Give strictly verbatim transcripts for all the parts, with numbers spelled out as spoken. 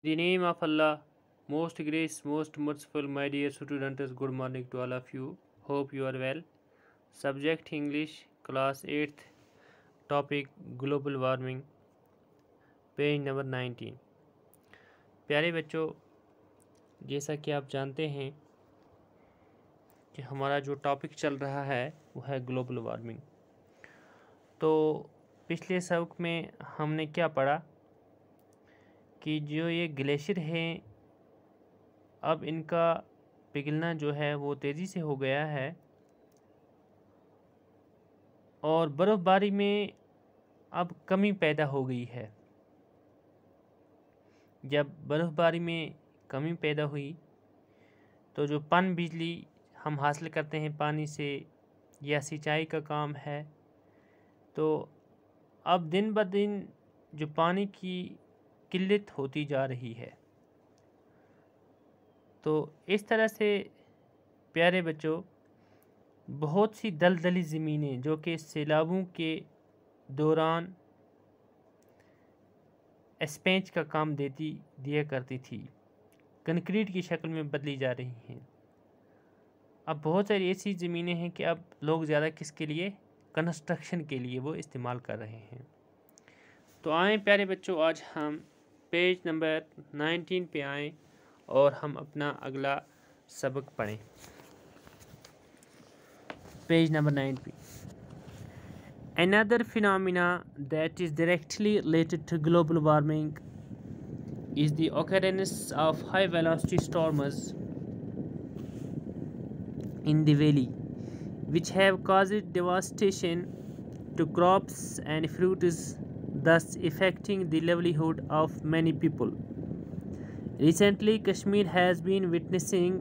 The name of Allah, most gracious, most merciful, my dear students, good morning to all of you. Hope you are well. Subject English, class eighth, topic global warming, page number nineteen. پیارے بچوں، جیسا کہ آپ جانتے ہیں کہ ہمارا جو ٹاپک چل رہا ہے وہ ہے گلوبل وارمنگ. تو پچھلے سبق میں ہم نے کیا پڑھا کہ جو یہ گلیشیئر ہیں اب ان کا پگھلنا جو ہے وہ تیزی سے ہو گیا ہے اور برف باری میں اب کمی پیدا ہو گئی ہے. جب برف باری میں کمی پیدا ہوئی تو جو پن بجلی ہم حاصل کرتے ہیں پانی سے یا سینچائی کا کام ہے، تو اب دن بدن جو پانی کی قلت ہوتی جا رہی ہے. تو اس طرح سے پیارے بچوں بہت سی دلدلی زمینیں جو کہ سیلابوں کے دوران اسپینچ کا کام دیتی دیا کرتی تھی، کنکریٹ کی شکل میں بدلی جا رہی ہیں. اب بہت ساری ایسی زمینیں ہیں کہ اب لوگ زیادہ کس کے لیے، کنسٹرکشن کے لیے وہ استعمال کر رہے ہیں. تو آئیں پیارے بچوں، آج ہم پیج نمبر نائنٹین پہ آئیں اور ہم اپنا اگلا سبق پڑھیں. پیج نمبر نائن پہ. Another phenomena that is directly related to global warming is the occurrence of high velocity storms in the valley, which have caused devastation to crops and fruits, thus affecting the livelihood of many people. Recently, Kashmir has been witnessing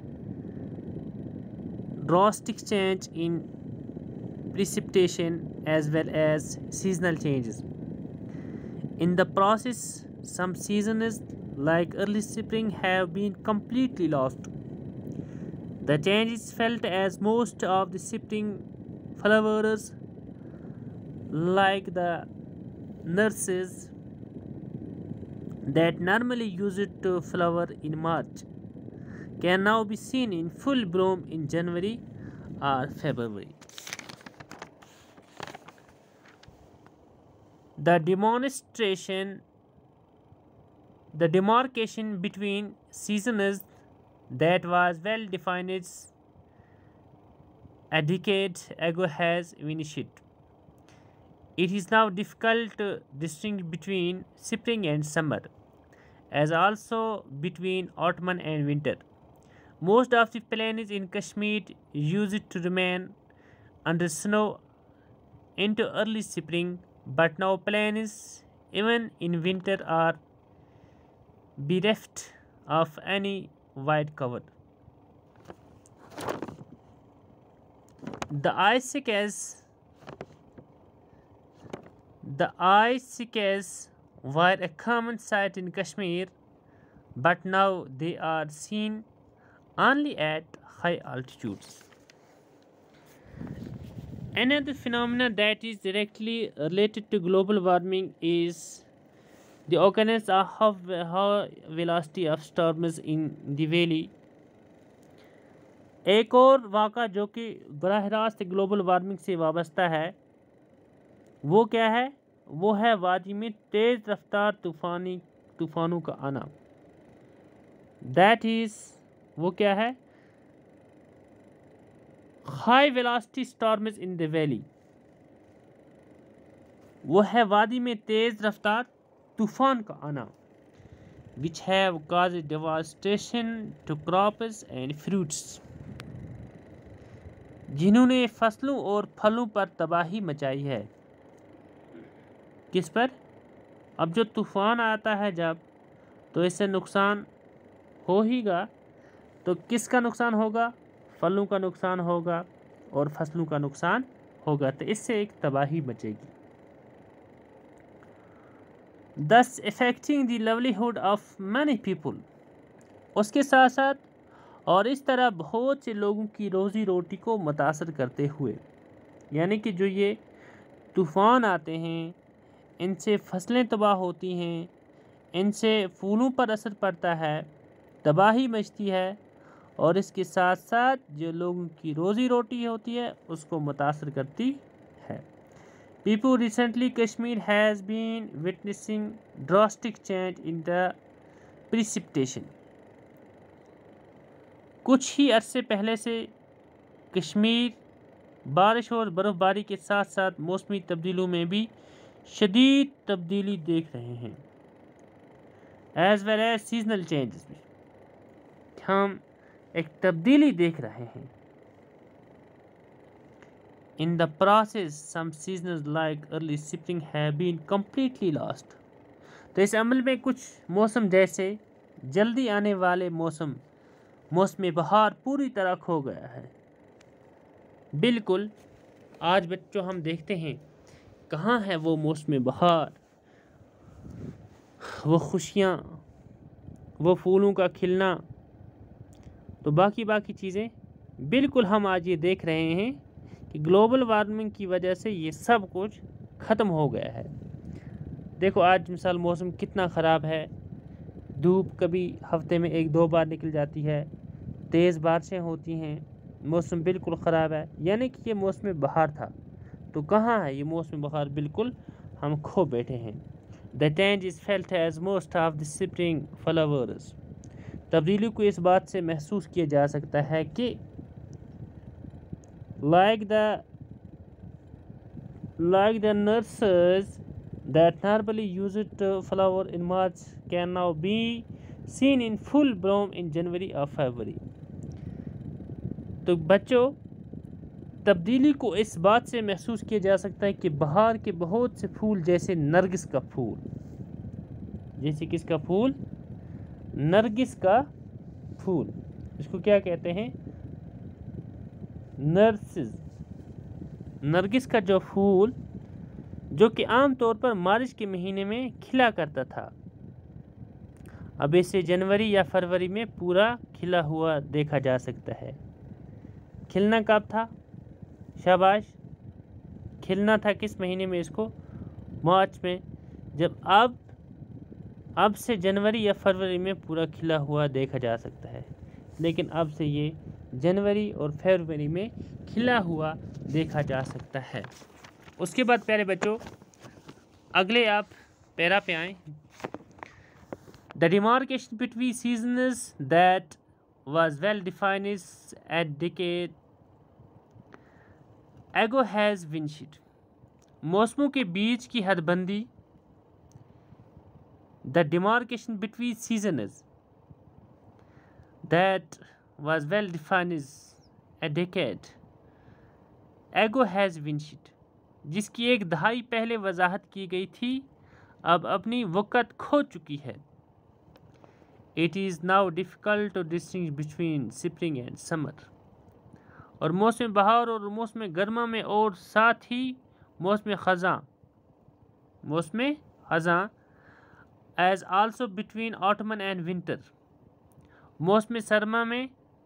drastic change in precipitation as well as seasonal changes. In the process, some seasons like early spring have been completely lost. The change is felt as most of the spring flowers, like the nurses that normally used to flower in March, can now be seen in full bloom in January or February. The demonstration, the demarcation between seasons that was well defined a decade ago has vanished. It is now difficult to distinguish between spring and summer, as also between autumn and winter. Most of the plains in Kashmir used to remain under snow into early spring, but now plains even in winter are bereft of any white cover. The icicles, the icicles were a common sight in Kashmir, but now they are seen only at high altitudes. Another phenomenon that is directly related to global warming is the occurrence of high velocity of storms in the valley. ایک اور واقعہ جو کہ براہ راست global warming سے وابستہ ہے وہ کیا ہے؟ وہ ہے وادی میں تیز رفتار طوفانی طوفانوں کا آنا. دیٹ از وہ کیا ہے؟ High velocity storms in the valley. وہ ہے وادی میں تیز رفتار طوفان کا آنا. which have caused devastation to crops and fruits. جنہوں نے فصلوں اور پھلوں پر تباہی مچائی ہے. کس پر؟ اب جو طوفان آتا ہے جب تو اس سے نقصان ہو ہی گا. تو کس کا نقصان ہوگا؟ پھلوں کا نقصان ہوگا اور فصلوں کا نقصان ہوگا. تو اس سے ایک تباہی مچے گی. thus affecting the livelihood of many people. اس کے ساتھ ساتھ اور اس طرح بہت سے لوگوں کی روزی روٹی کو متاثر کرتے ہوئے. یعنی کہ جو یہ طوفان آتے ہیں ان سے فصلیں تباہ ہوتی ہیں، ان سے پھولوں پر اثر پڑتا ہے، تباہی مچتی ہے اور اس کے ساتھ ساتھ جو لوگوں کی روزی روٹی ہوتی ہے اس کو متاثر کرتی ہے۔ People recently Kashmir has been witnessing drastic change in the precipitation. کچھ ہی عرصے پہلے سے کشمیر بارش اور برف باری کے ساتھ ساتھ موسمی تبدیلیوں میں بھی شدید تبدیلی دیکھ رہے ہیں۔ As well as seasonal changes بھی ہم ایک تبدیلی دیکھ رہے ہیں۔ In the process, some seasons like early spring have been completely lost. تو اس عمل میں کچھ موسم جیسے جلدی آنے والے موسم موسم بہار پوری طرح کھو گیا ہے۔ بالکل آج بچوں ہم دیکھتے ہیں کہاں ہے وہ موسم بہار، وہ خوشیاں، وہ پھولوں کا کھلنا، تو باقی باقی چیزیں بالکل ہم آج یہ دیکھ رہے ہیں کہ گلوبل وارمنگ کی وجہ سے یہ سب کچھ ختم ہو گیا ہے۔ دیکھو آج مثال موسم کتنا خراب ہے، دھوپ کبھی ہفتے میں ایک دو بار نکل جاتی ہے، تیز بارشیں ہوتی ہیں، موسم بالکل خراب ہے، یعنی کہ یہ موسم بہار تھا تو کہاں ہے یہ موسم بہار، بالکل ہم کھو بیٹھے ہیں۔ The change is felt as most of the spring flowers. تبدیلی کو اس بات سے محسوس کیا جا سکتا ہے کہ like the like the nurses that normally used to flower in March can now be seen in full bloom in January or February. تو بچوں تبدیلی کو اس بات سے محسوس کیا جا سکتا ہے کہ بہار کے بہت سے پھول جیسے نرگس کا پھول، جیسے کس کا پھول، نرگس کا پھول، اس کو کیا کہتے ہیں، نرسز، نرگس کا جو پھول جو کہ عام طور پر مارچ کے مہینے میں کھلا کرتا تھا، اب اسے جنوری یا فروری میں پورا کھلا ہوا دیکھا جا سکتا ہے۔ کھلنا کب تھا، شاباش، کھلنا تھا کس مہینے میں، اس کو مارچ میں، جب اب اب سے جنوری یا فروری میں پورا کھلا ہوا دیکھا جا سکتا ہے، لیکن اب سے یہ جنوری اور فروری میں کھلا ہوا دیکھا جا سکتا ہے۔ اس کے بعد پیارے بچوں اگلے آپ پیرا پہ آئیں۔ The demarcation between seasons that was well defined a decade ago has vanished. موسموں کے بیچ کی حد بندی، the demarcation between seasons that was well defined a decade ago has vanished، جس کی ایک دہائی پہلے وضاحت کی گئی تھی اب اپنی وقت کھو چکی ہے۔ It is now difficult to distinguish between spring and summer. اور موسم بہار اور موسم گرما میں اور ساتھ ہی موسم خزاں موسم خزاں as also between autumn and winter، موسم سرما میں،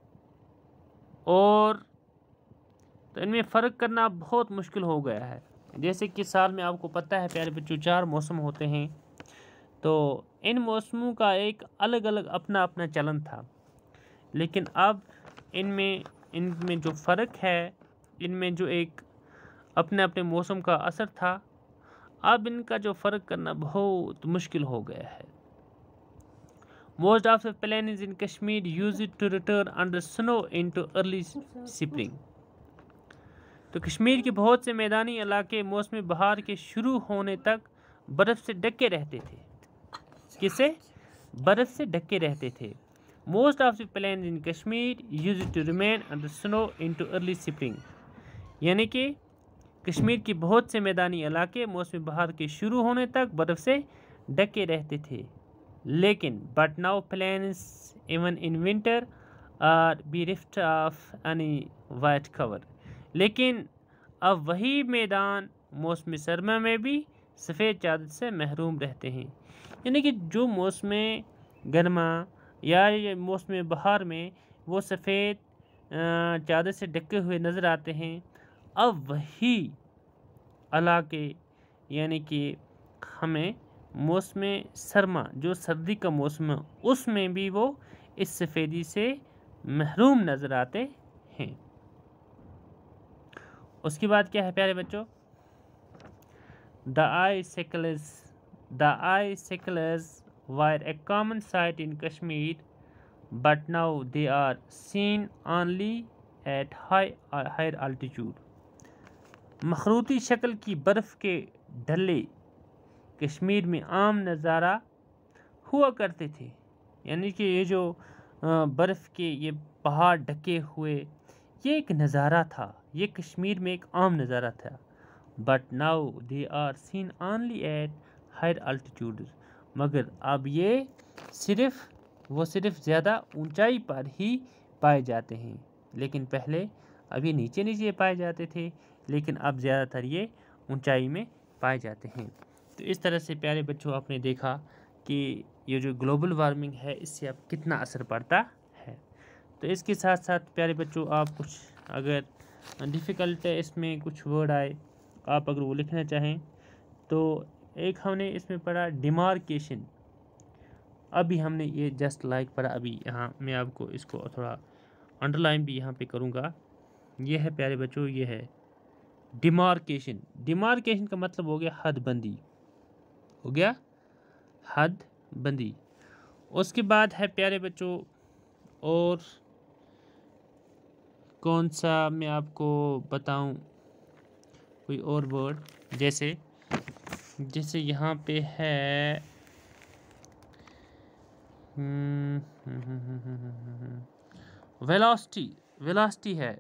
اور تو ان میں فرق کرنا بہت مشکل ہو گیا ہے۔ جیسے کہ سال میں آپ کو پتہ ہے پیارے بچوں چار موسم ہوتے ہیں، تو ان موسموں کا ایک الگ الگ اپنا اپنا چلن تھا، لیکن اب ان میں ان میں جو فرق ہے، ان میں جو ایک اپنے اپنے موسم کا اثر تھا، اب ان کا جو فرق کرنا بہت مشکل ہو گیا ہے۔ Most of the plains in Kashmir used to return under snow into early spring. تو کشمیر کے بہت سے میدانی علاقے موسم بہار کے شروع ہونے تک برف سے ڈھکے رہتے تھے۔ کس سے؟ برف سے ڈھکے رہتے تھے۔ Most of the plains in Kashmir used to remain under snow into early spring. یعنی کہ کشمیر کی بہت سے میدانی علاقے موسم بہار کے شروع ہونے تک برف سے ڈھکے رہتے تھے، لیکن but now plains even in winter are bereft of any white cover. لیکن اب وہی میدان موسم سرما میں بھی سفید چادر سے محروم رہتے ہیں۔ یعنی کہ جو موسم گرما یا موسم بہار میں وہ سفید چادر سے ڈھکے ہوئے نظر آتے ہیں، اب وہی علاقے یعنی کہ ہمیں موسم سرما جو سردی کا موسم ہے اس میں بھی وہ اس سفیدی سے محروم نظر آتے ہیں۔ اس کے بعد کیا ہے پیارے بچوں؟ The icicles The icicles were a common sight in Kashmir, but now they are seen only at high higher altitude. مخروطی شکل کی برف کے ڈھلے کشمیر میں عام نظارہ ہوا کرتے تھے، یعنی کہ یہ جو برف کے یہ پہاڑ ڈھکے ہوئے یہ ایک نظارہ تھا، یہ کشمیر میں ایک عام نظارہ تھا۔ But now they are seen only at higher altitudes, مگر اب یہ صرف وہ صرف زیادہ اونچائی پر ہی پائے جاتے ہیں، لیکن پہلے ابھی نیچے نیچے پائے جاتے تھے، لیکن اب زیادہ تر یہ اونچائی میں پائے جاتے ہیں۔ تو اس طرح سے پیارے بچوں آپ نے دیکھا کہ یہ جو گلوبل وارمنگ ہے اس سے اب کتنا اثر پڑتا ہے۔ تو اس کے ساتھ ساتھ پیارے بچوں آپ کچھ اگر ڈیفیکلٹ ہے اس میں کچھ ورڈ آئے آپ اگر وہ لکھنا چاہیں تو ایک ہم نے اس میں پڑھا ڈیمارکیشن، ابھی ہم نے یہ جسٹ لائک پڑھا، ابھی یہاں میں آپ کو اس کو تھوڑا انڈر لائن بھی یہاں پہ کروں گا۔ یہ ہے پیارے بچوں، یہ ہے ڈیمارکیشن۔ ڈیمارکیشن کا مطلب ہو گیا حد بندی، ہو گیا حد بندی۔ اس کے بعد ہے پیارے بچوں اور کون سا میں آپ کو بتاؤں کوئی اور ورڈ، جیسے جیسے یہاں پہ ہے ویلاسٹی، ویلاسٹی ہے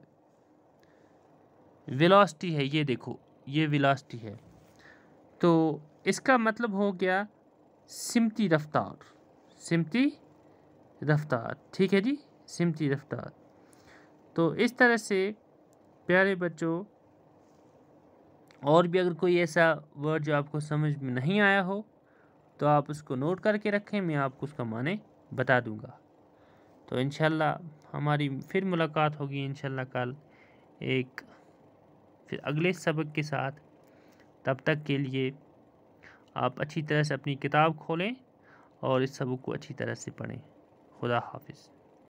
ویلاسٹی ہے یہ دیکھو یہ ویلاسٹی ہے، تو اس کا مطلب ہو گیا سمتی رفتار، سمتی رفتار، ٹھیک ہے جی، سمتی رفتار۔ تو اس طرح سے پیارے بچوں اور بھی اگر کوئی ایسا ورڈ جو آپ کو سمجھ میں نہیں آیا ہو تو آپ اس کو نوٹ کر کے رکھیں، میں آپ کو اس کا معنی بتا دوں گا۔ تو انشاءاللہ ہماری پھر ملاقات ہوگی انشاءاللہ کل ایک پھر اگلے سبق کے ساتھ۔ تب تک کے لیے آپ اچھی طرح سے اپنی کتاب کھولیں اور اس سبق کو اچھی طرح سے پڑھیں۔ خدا حافظ۔